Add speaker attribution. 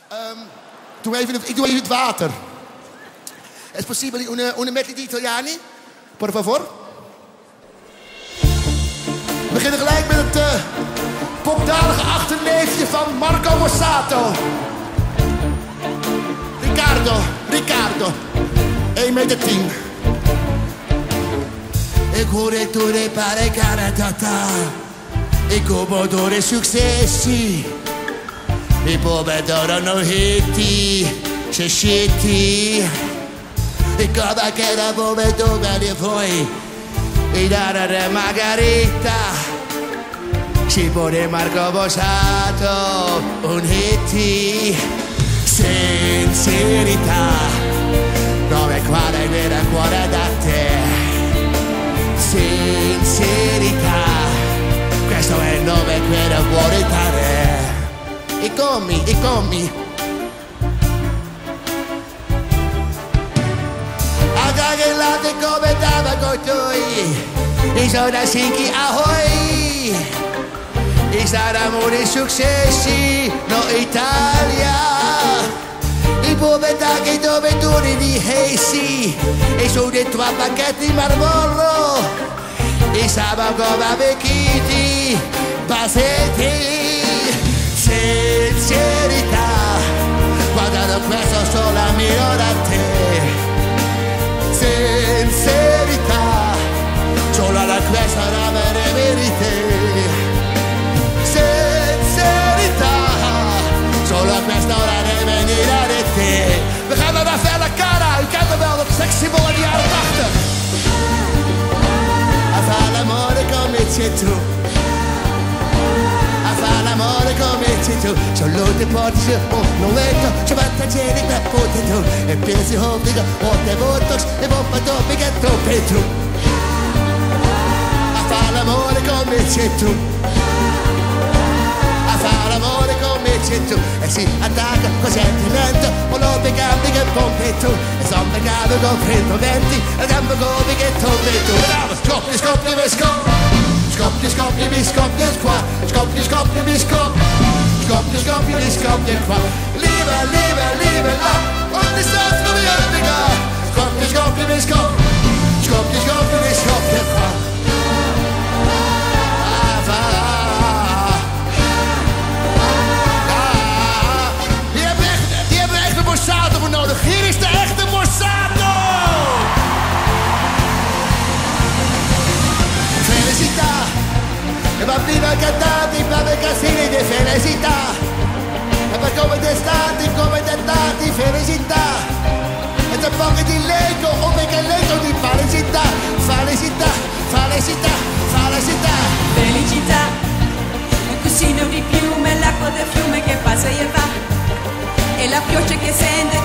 Speaker 1: Ik doe even het water. È possibile una metri di italiani? Por favor. We beginnen gelijk met het popdalige achterneefje van Marco Borsato. Riccardo. 1,10 meter. Ik hoor het door de parecaratata. Ik hoop door de successi. Mi povedono hitti, c'è scitti. E cosa che da povedono di voi. E dare margarita. Cibo di Marco Borsato, un hitti. Sincerità, dove quale vera cuore da te. Sincerità, questo è il nome che non vuole dare. I commi. Agagellate come dava con toi. I sono sinchi ahoy. I saranno dei successi, no Italia. I povertà dove tu di Hesi. E sono dei tuoi pacchetti marmorro. I sabato come vecchiti, basetti. Sincerità, guardando questo solo a mio da te. Sincerità, solo da questo da verità. Sincerità, solo a questa ora deve venire da te. We gaan naar Felle Cara, u kent hem wel, dat sekssymbool uit de jaren 80. A fare l'amore come c'è tu. L'amore come c'è tu, solo te porti non vedo, ci mette giri per poter tu, e pensi obbligo, o te botox, e bomba doppia che troppo è tu. A fare l'amore come c'è tu, a fare l'amore come c'è tu, e si attacca con sentimento, o lo becambi che pompi tu, e son beccato con frentroventi, e gambo come che troppo tu. Bravo, scoppia, mi scoppia. Scoppia, mi scoppia qua. Scoppia, mi scoppia qua. Lieve là. Ogni stanza come io mi ga. Scoppia, mi scoppia. Scoppia, mi scoppia qua. Die hebben echt een Borsato voor nodig. Hier is de echte Borsato. Felicità, e va prima cantati, per casini di felicità, e per come testati, come tentati, felicità, e c'è poco di leggo, o perché leggo di felicità, felicità,
Speaker 2: un cuscino di piume, l'acqua del fiume che passa e va, e la pioggia che sente